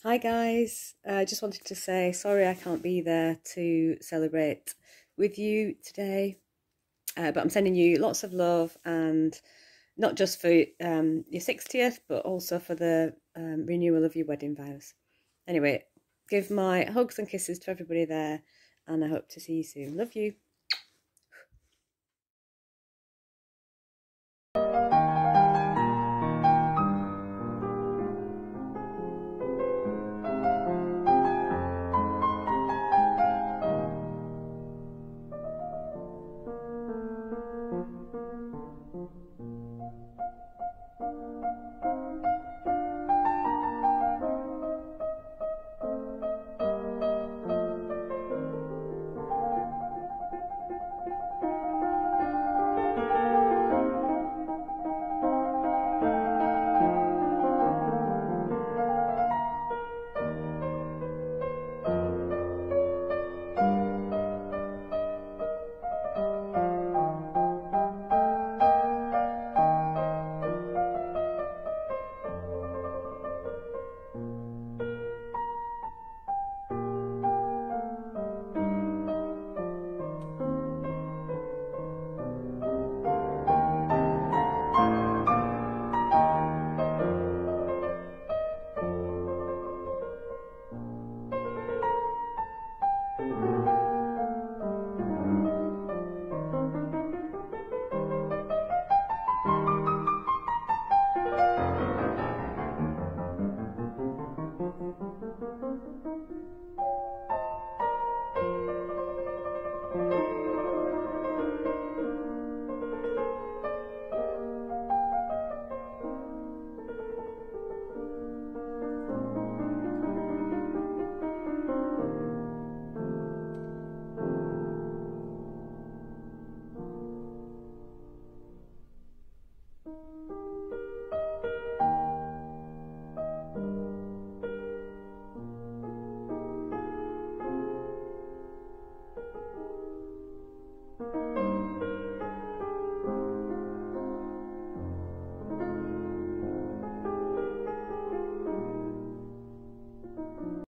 Hi guys, I just wanted to say sorry I can't be there to celebrate with you today, but I'm sending you lots of love, and not just for your 60th, but also for the renewal of your wedding vows. Anyway, give my hugs and kisses to everybody there, and I hope to see you soon. Love you.